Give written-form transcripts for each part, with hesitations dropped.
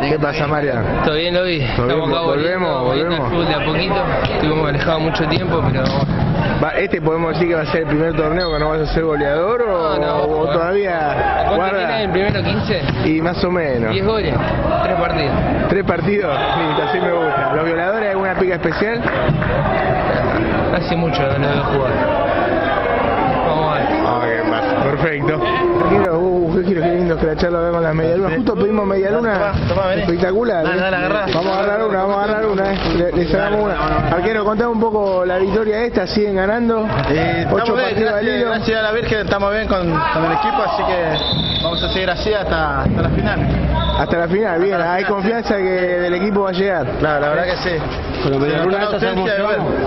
¿Qué pasa, Marian? ¿Todo bien, Lobi? Estamos acá volvemos al fútbol de a poquito. Estuvimos alejados mucho tiempo, pero... podemos decir que va a ser el primer torneo que no vas a ser goleador o todavía ¿Cuánto tienes en primero 15? Y más o menos. 10 goles, 3 partidos. ¿3 partidos? Listo, así me gusta. ¿Los violadores alguna pica especial? Hace mucho no lo veo jugar. Vamos a ver. ¿Qué pasa? Perfecto. Qué lindo que la charla ve con las medialunas. Justo pedimos medialuna espectacular. Vamos a agarrar una. Le sacamos una. Arquero, contame un poco la victoria esta. ¿Siguen ganando? 8 partidos al hilo. Gracias a la Virgen estamos bien con el equipo, así que vamos a seguir así hasta la final. Hasta la final, bien. Hay confianza que el equipo va a llegar. Claro, la verdad que sí. Con la ausencia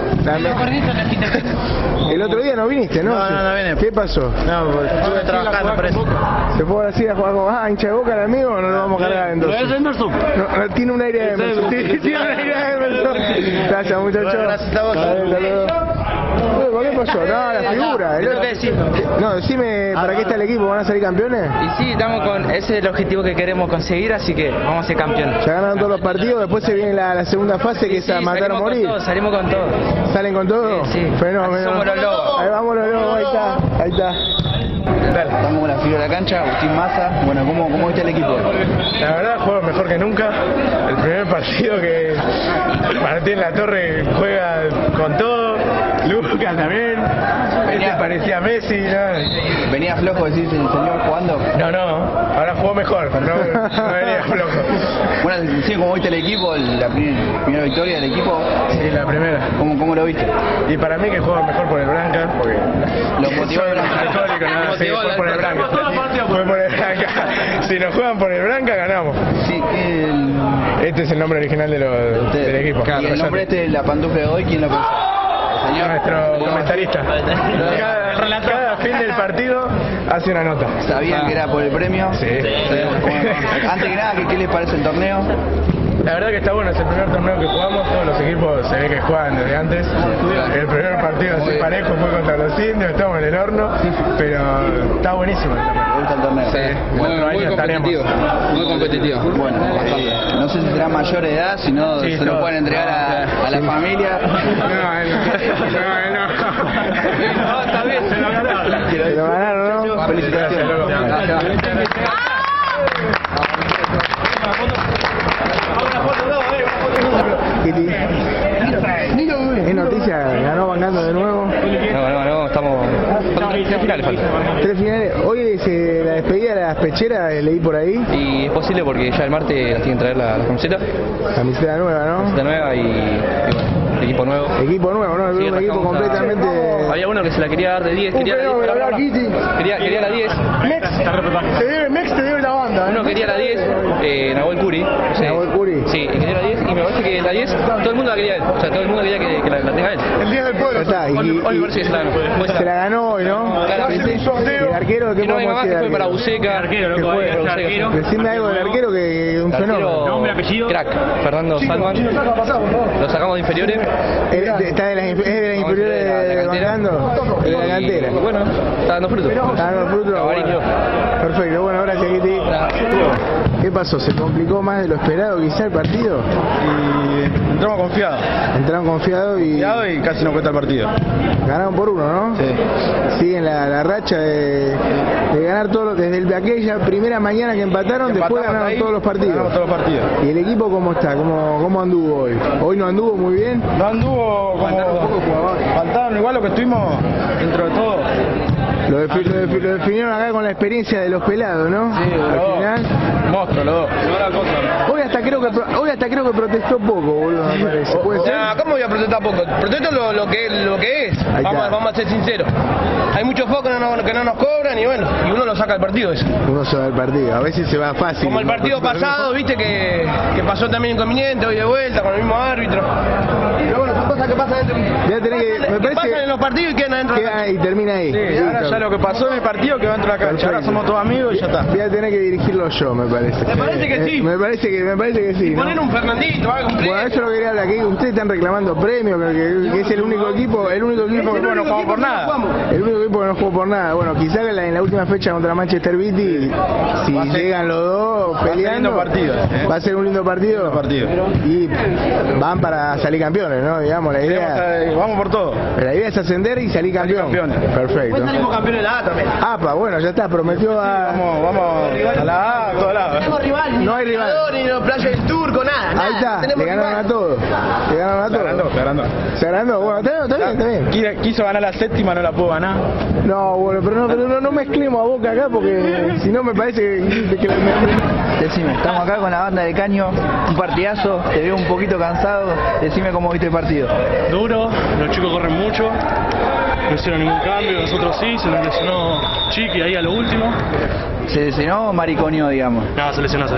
el otro día no viniste, ¿no? No vine. ¿Qué pasó? No, porque estuve trabajando por eso. ¿Se fue así a jugar con hincha de Boca el amigo o no lo vamos a cargar en dos? No, tiene un aire de Emerson. Tiene un aire de Emerson. Gracias, muchachos. Gracias a vos. ¿Qué pasó? No, la figura. No, decime, ¿para qué está el equipo? ¿Van a salir campeones? Y sí, estamos ese es el objetivo que queremos conseguir, así que vamos a ser campeones. Ya ganaron todos los partidos, después se viene la segunda fase que es a matar o morir. Salimos con todo. ¿Salen con todo? Sí. Fenómeno. Somos los lobos. Ahí vamos los lobos, ahí está. Estamos con la figura de la cancha, Agustín Massa. Bueno, ¿cómo viste el equipo? La verdad, juega mejor que nunca. El primer partido que Martín Latorre juega con todo. Lucas también. Parecía Messi, ¿no? ¿Venía flojo, decís, el señor jugando? No, ahora jugó mejor, no venía flojo. Bueno, sí, ¿cómo viste el equipo? La primera victoria del equipo. Sí, la primera. ¿Cómo lo viste? Y para mí que juega mejor por el Branca, porque... Lo motivó el Branca. Sí, fue por el Branca. Fue por el Branca. Si nos juegan por el Branca, ganamos. Sí, Este es el nombre original del equipo. ¿Y el nombre de la pantufla de hoy, quién lo puso? Nuestro comentarista. Cada fin del partido hace una nota. ¿Sabían que era por el premio? Sí. Antes que nada, ¿qué les parece el torneo? La verdad que está bueno, es el primer torneo que jugamos, todos los equipos se ve que juegan desde antes. El primer partido así parejo fue contra los indios, estamos en el horno, pero está buenísimo el torneo. ¿Te gusta el torneo? Sí, muy competitivo. Bueno, no sé si será mayor de edad, si no se lo pueden entregar a la familia. No, está bien, se lo ganaron. Se lo ganaron, ¿no? Felicitaciones. ¿Es noticia? ¿Ganó Bancando de nuevo? No, estamos... 3 finales faltan. 3 finales. Hoy es la despedida de las pecheras, leí por ahí. Y es posible porque ya el martes las tienen que traer la camiseta. Camiseta nueva, ¿no? Camiseta nueva y bueno, equipo nuevo. Equipo nuevo, ¿no? Sí, un equipo completamente... Había uno que se la quería dar de 10. Quería la 10. Mex te debe la banda. Uno quería la 10, Nahuel Curi. Nahuel Curi. Sí, quería la 10 y me parece que la 10 todo el mundo la quería él. O sea, todo el mundo quería que la tenga él. El día del pueblo. Hoy me parece que se la ganó. Se la ganó hoy, ¿no? El arquero que no venga más, que fue para Buceca. Decime algo del arquero que un fenómeno. Nombre, apellido. Crack, Fernando Salman. Lo sacamos de inferiores. Está de las inferiores de Bancando. De la cantera. Bueno, está dando fruto. Perfecto, bueno, gracias, Kitty. ¿Qué pasó? ¿Se complicó más de lo esperado quizá el partido? Y entramos confiados. Entraron confiados y casi nos cuesta el partido. Ganaron por 1, ¿no? Sí. Siguen la racha de ganar todos desde aquella primera mañana que empataron, después ganaron todos los partidos. ¿Y el equipo cómo está? ¿Cómo anduvo hoy? Hoy no anduvo muy bien. No anduvo como... Faltaron igual lo que estuvimos dentro de todo. Lo definieron acá con la experiencia de los pelados, ¿no? Sí, al final. Monstruo, los dos. Hoy hasta creo que protestó poco, boludo, me parece. ¿Puede ser? ¿Cómo voy a protestar poco? Protesto lo que es. Vamos a ser sinceros. Hay muchos focos que no nos cobran y bueno, y uno lo saca del partido eso. Uno se va del partido, a veces se va fácil. Como el partido pasado, viste que pasó también inconveniente, hoy de vuelta con el mismo árbitro. Pero bueno, son cosas que pasan dentro. Ya tenés que pasan en los partidos y quedan adentro. Y termina ahí. Sí, ahora ya lo que pasó en el partido quedó dentro de la cancha. Ahora somos todos amigos y ya está. Voy a tener que dirigirlo yo, me parece. Me parece que sí. Me parece que sí. Poner un Fernandito, algo. Bueno, eso lo quería hablar aquí. Ustedes están reclamando premios, que es el único equipo que no jugó por nada. El único equipo que no jugó por nada. Bueno, quizás en la última fecha contra Manchester City si llegan los dos peleando, va a ser un lindo partido. Y van para salir campeones, ¿no? Digamos, la idea. Vamos por todo. La idea es ascender y salir campeón. Perfecto. Después salimos campeones de la A también. Bueno, ya está, prometió a. Vamos a la A, a todos lados. No tenemos rival. No hay rival. Ni en los playas del Turco, nada. Ahí está, le ganaron a todos. Le ganaron a todos. Se agrandó. Bueno, está bien. Quiso ganar la séptima, no la pudo ganar. No, bueno, pero no mezclemos a Boca acá porque si no me parece que Decime, estamos acá con la banda de Caño, un partidazo, te veo un poquito cansado, decime cómo viste el partido. Duro, los chicos corren mucho, no hicieron ningún cambio, nosotros sí, se nos lesionó Chiqui ahí a lo último. ¿Se lesionó o mariconeó, digamos? No, se lesionó.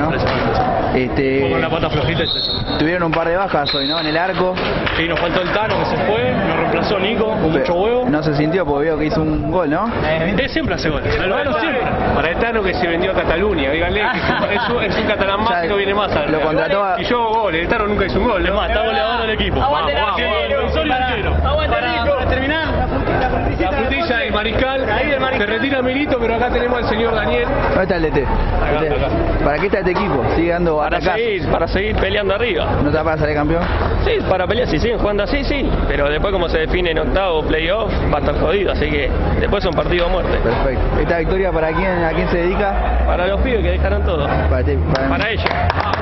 Con la pata flojita y se lesionó. Tuvieron un par de bajas hoy, ¿no? En el arco. Sí, nos faltó el Tano que se fue, nos reemplazó Nico con mucho huevo. No se sintió porque veo que hizo un gol, ¿no? Él siempre hace goles, siempre. Para el Tano que se vendió a Cataluña, díganle que es un catalán más y no viene más. Lo contrató a... Y yo hago goles, el Tano nunca hizo un gol. Es más, está goleador del equipo. Vamos. Para terminar, la frutilla del Mariscal. Se retira Milito, pero acá tenemos al señor Daniel. ¿Dónde está el DT? Acá. ¿Para qué está este equipo? ¿Sigue dando Para seguir peleando arriba. ¿No está para salir campeón? Sí, para pelear, si siguen jugando así, sí. Pero después como se define en octavo playoff, va a estar jodido. Así que después es un partido a muerte. Perfecto. ¿Esta victoria para quién, a quién se dedica? Para los pibes que dejaron todo. Para ellos.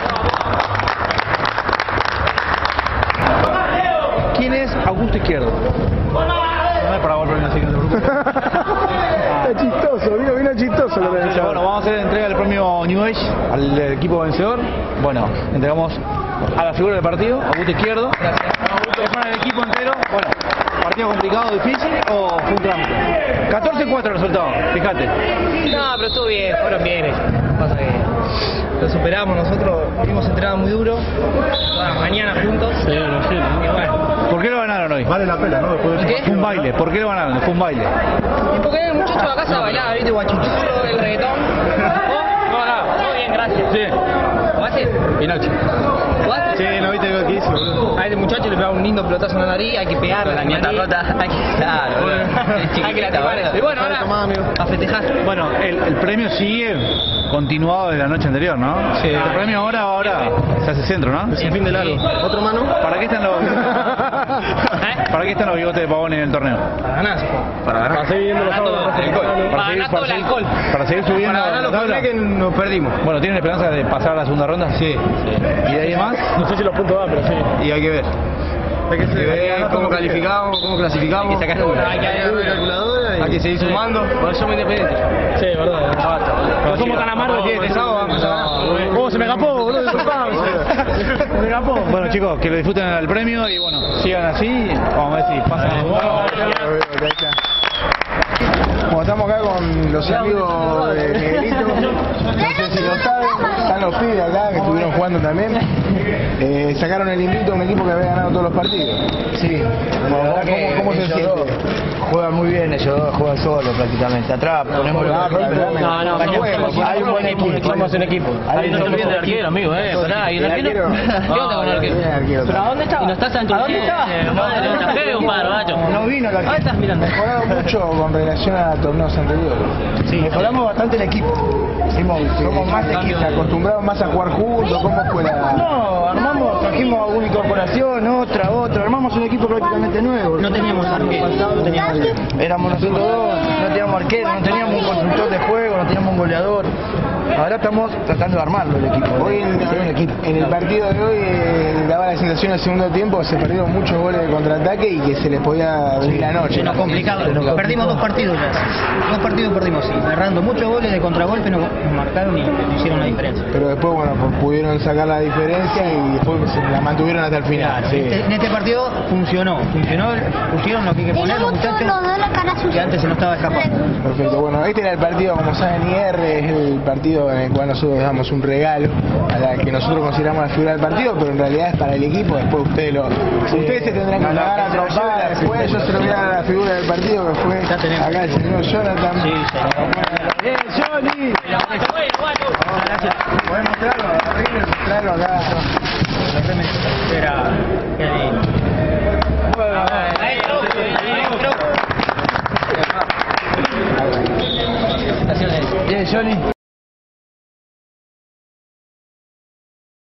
¿Quién es Augusto Izquierdo? No es para volver a seguir. Está chistoso, vino chistoso lo que decía. Bueno, vamos a hacer entrega del premio New Age al equipo vencedor. Bueno, entregamos a la figura del partido, Augusto Izquierdo. Es para el equipo entero. Bueno, partido complicado, difícil o fue un trampo. 14-4 el resultado, fíjate. No, pero estuvo bien, fueron bien. Pasa que lo superamos, nosotros hemos entrenado muy duro, toda la mañana juntos. Sí, lo sé, ¿no? Y bueno. ¿Por qué lo ganaron hoy? Vale la pena, ¿no? Después de fue un baile. ¿Por qué lo ganaron? Fue un baile. Y porque el muchacho de acá se bailaba, ¿viste? Guachichurro, el reggaetón. No, todo bien, gracias. Sí. ¿Jugaste? Pinocho. ¿Jugaste? Sí, no viste lo que hizo, boludo. A este muchacho le pegaba un lindo pelotazo en la nariz, hay que pegarle la nariz. Hay que lastimar eso. Y bueno, ahora a festejar. Bueno, el premio sigue continuado de la noche anterior, ¿no? Sí. El premio ahora se hace centro, ¿no? Es el fin de largo. ¿Otro mano? ¿Para qué están los ¿Para qué están los bigotes de pavón en el torneo? Para ganar. Para seguir viendo los alcohol. Para seguir subiendo. Para ganar los puntos que nos perdimos. Bueno, ¿tienen esperanza de pasar a la segunda ronda? Sí. ¿Y de ahí más? No sé si los puntos van, pero sí. Y hay que ver. Hay que ver cómo calificamos, cómo clasificamos. Hay que sacar números. Hay que ver la calculadora y hay que seguir sumando. Por eso somos independientes. Sí, verdad. No somos tan amargos que este sábado vamos a... Oh, se me escapó, boludo, disculpame. Se me escapó. Bueno, chicos, que lo disfruten el premio y bueno, sigan así. Vamos a ver si pasan. Como estamos acá con los amigos de Miguelito, no sé si lo saben, están los pibes acá que estuvieron jugando también. Sacaron el invito a un equipo que había ganado todos los partidos. Sí, ¿Cómo se siente? Juegan muy bien ellos dos, juegan solo prácticamente. Atrás ponemos hay un buen equipo, somos un equipo. Ahí no se olviden del arquero, amigo, pará, ¿y el arquero? ¿Qué onda con el arquero? ¿Pero a dónde estaba? ¿Y no estás en tu dónde estaba? No vino la ¿Dónde estás mirando? Mejorado mucho con relación a torneos anteriores. Sí, mejoramos bastante el equipo. Somos más de equipo. ¿Se acostumbraron más a jugar juntos? ¿Cómo fue la...? No, trajimos alguna incorporación, otra, armamos un equipo prácticamente nuevo. No teníamos arquero. Éramos nosotros dos, no teníamos arquero, no teníamos un constructor de juego, no teníamos un goleador. Ahora estamos tratando de armarlo el equipo. Hoy en el partido de hoy daba la sensación al segundo tiempo se perdieron muchos goles de contraataque y que se les podía venir la noche. Se nos complicaba. Perdimos 2 partidos ya. 2 partidos perdimos, sí. Errando muchos goles de contragolpe, nos marcaron y hicieron la diferencia. Pero después, bueno, pudieron sacar la diferencia y después la mantuvieron hasta el final. Claro, sí. En este partido funcionó, pusieron lo que hay que poner los muchachos que antes se nos estaba escapando. Perfecto, bueno, este era el partido, como saben, IR es el partido en el cual nosotros damos un regalo a la que nosotros consideramos la figura del partido, pero en realidad es para el equipo, después ustedes se tendrán que pagar a trompar, después yo se lo voy a dar a la figura del partido que fue acá el señor Jonathan. Sí, señor. Johnny.